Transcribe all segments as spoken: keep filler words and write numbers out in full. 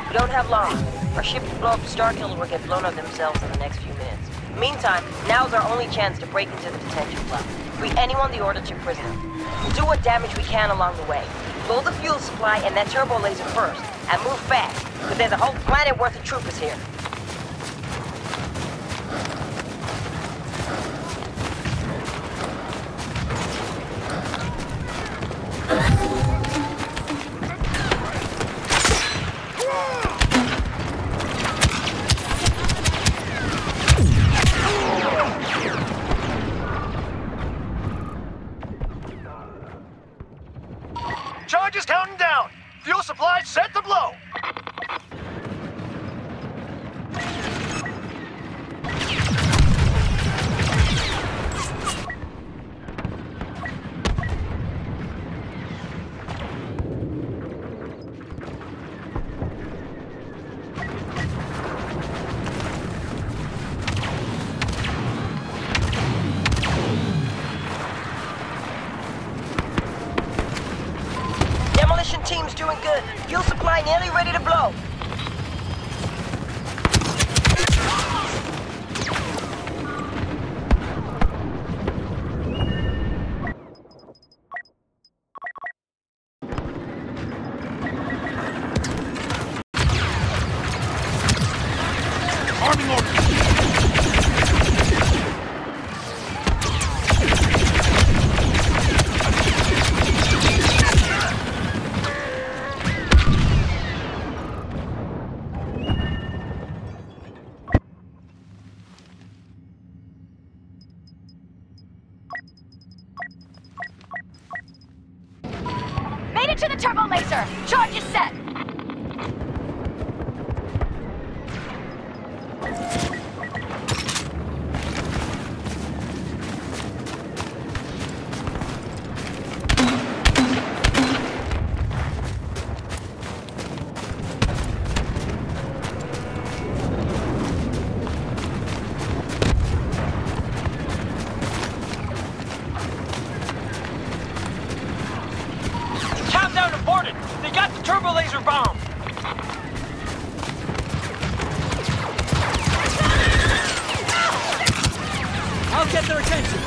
We don't have long. Our ship will blow up the Starkiller or get blown up themselves in the next few minutes. Meantime, now's our only chance to break into the detention cloud. Free anyone the Order took prisoner. We'll do what damage we can along the way. Blow the fuel supply and that turbo laser first, and move fast, because there's a whole planet worth of troopers here. Charges counting down. Fuel supply set to blow. Demolition team's doing good. Fuel supply nearly ready to blow. Arming order. Made it to the turbo laser! Charge is set! Countdown aborted. They got the turbo laser bomb. I'll get their attention.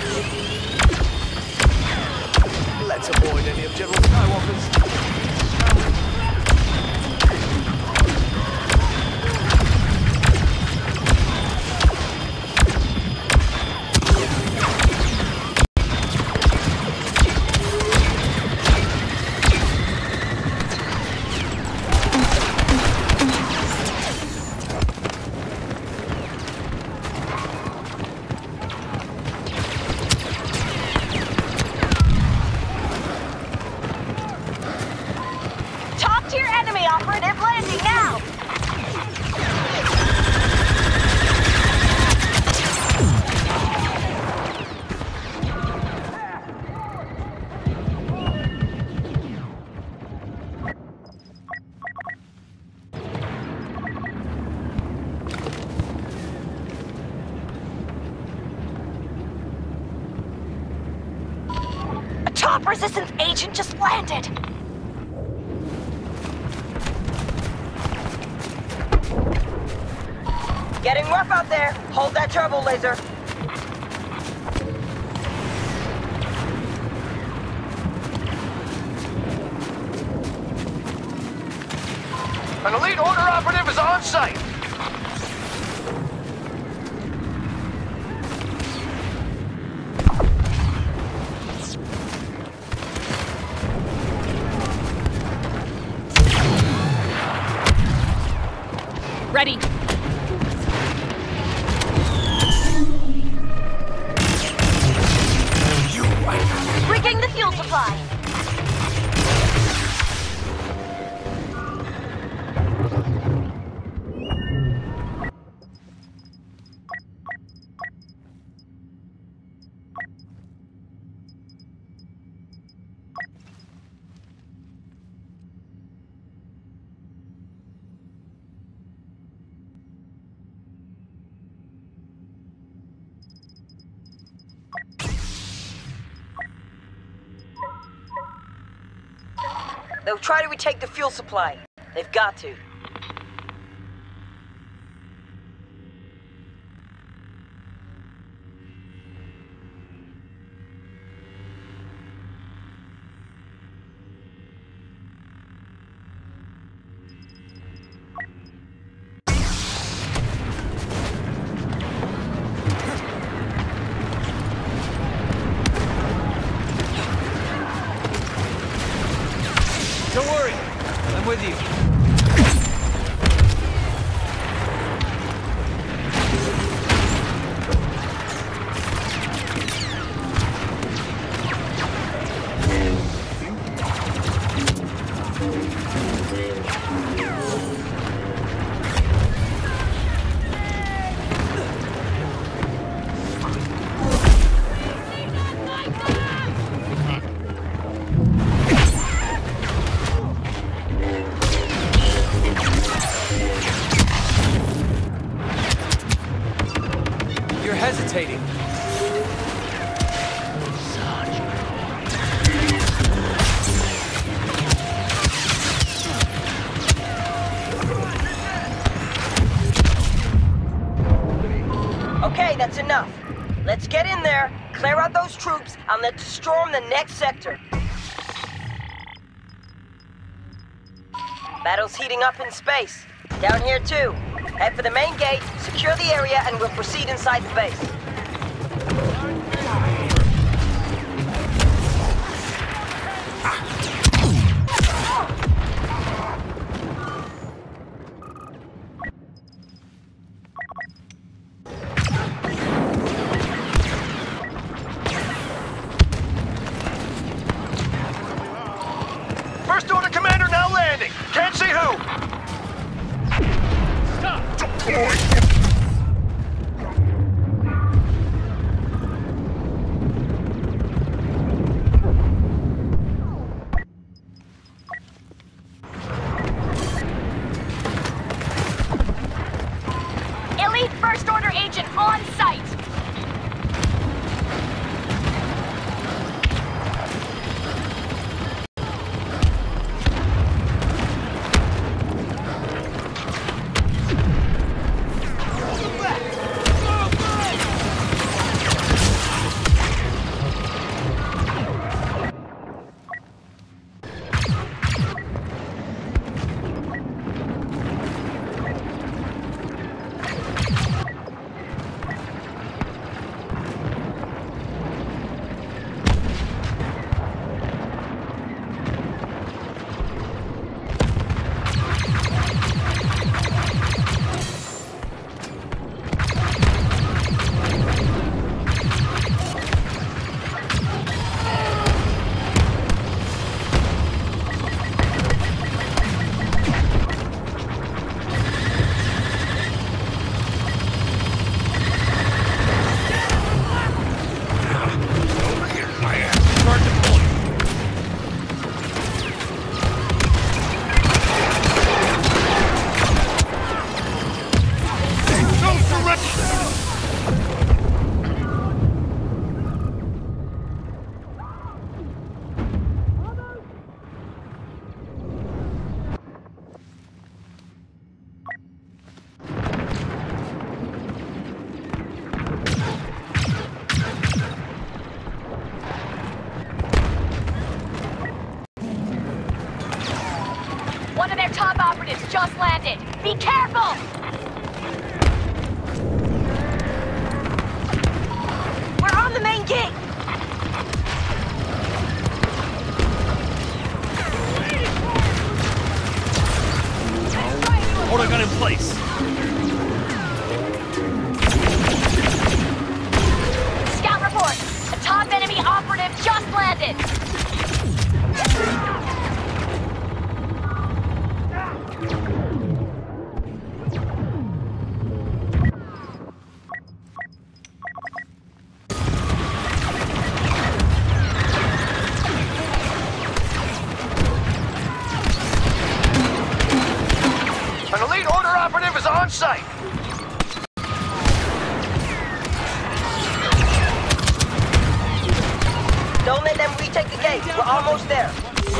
Let's avoid any of General Skywalker's. Top-tier enemy operative landing now! A top resistance agent just landed! Getting rough out there. Hold that turbo laser. An elite Order operative is on site. Ready. Rigging the fuel supply. They'll try to retake the fuel supply. They've got to. with you. You're hesitating. Okay, that's enough. Let's get in there, clear out those troops, and let's storm the next sector. Battle's heating up in space. Down here too. Head for the main gate, secure the area, and we'll proceed inside the base. First order commander now landing. Can't see who. Elite First Order agent on site. One of their top operatives just landed. Be careful! We're on the main gate! Order gun in place. Scout report! A top enemy operative just landed! An elite order operative is on site. Don't let them retake the gate. We're almost there.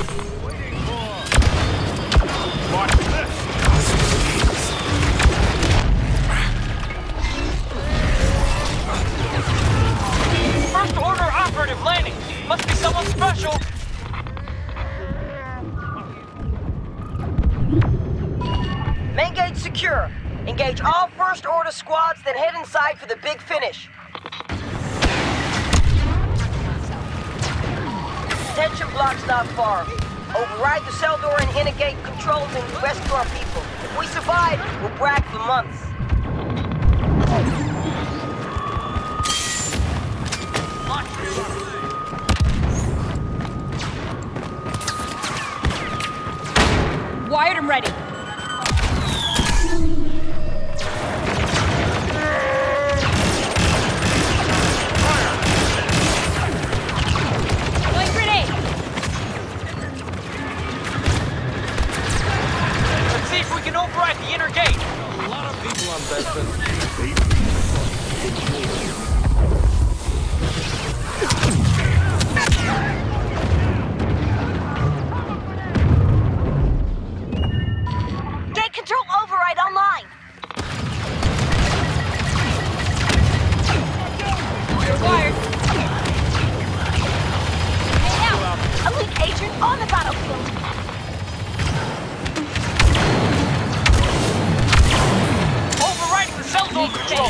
Watch this. First order operative landing. Must be someone special. Main gate secure. Engage all First Order squads, then head inside for the big finish. Detention block's not far. Override the cell door and integrate controls and rescue our people. If we survive, we'll brag for months. Wired and ready. Going grenade. Let's see if we can override the inner gate. A lot of people on Bedford. Gate control override online. Wired. Hey now, elite agent on the battlefield. Overriding the cell door control.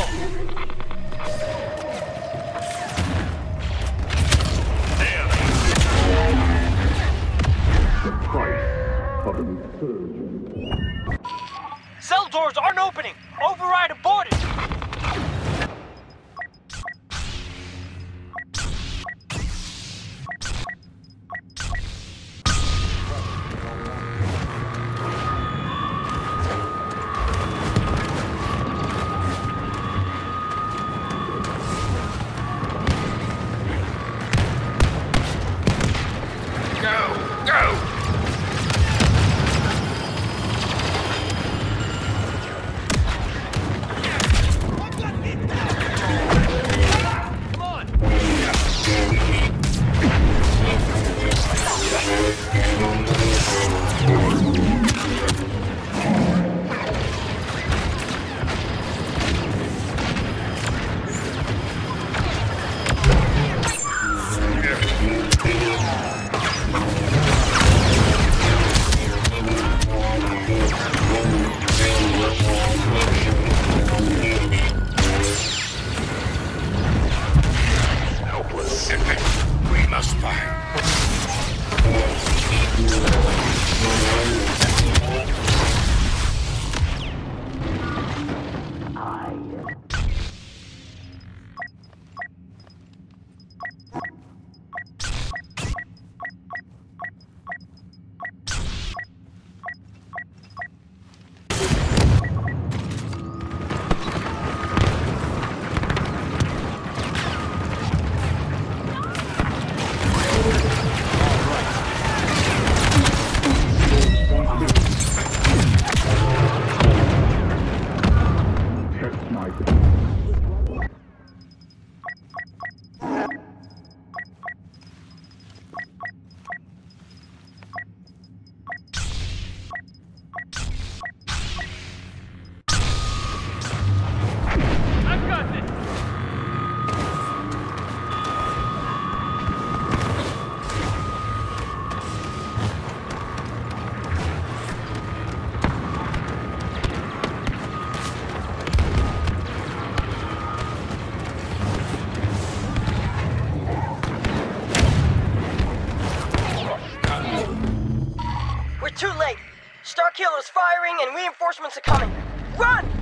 Cell doors aren't opening. Override aborted. Go! Go! We must fight. Too late. Starkiller's firing and reinforcements are coming. Run!